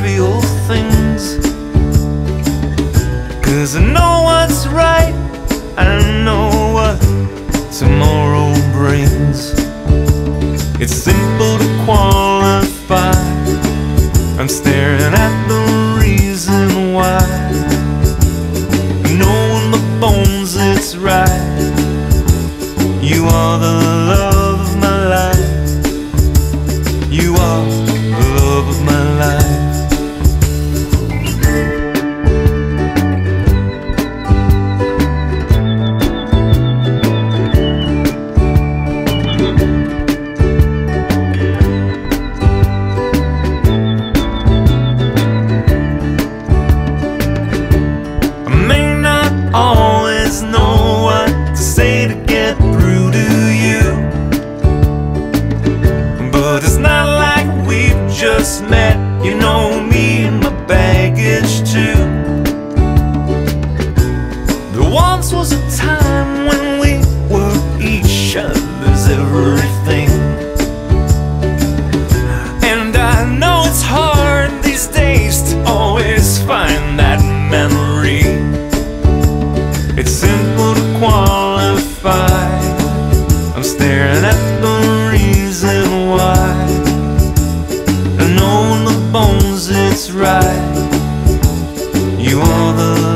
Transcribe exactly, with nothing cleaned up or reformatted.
trivial things. 'Cause I know what's right, I know what tomorrow brings. It's simple to qualify, I'm staring at the reason why. I know in my bones it's right. You are the love of my life. You are the love of my life. Always know what to say to get through to you, but it's not like we've just met. You know me and my baggage too. There once was a time when we were each other's everything, and I know it's hard these days to always find that memory. It's simple to qualify, I'm staring at the reason why. I know in the bones it's right. You are the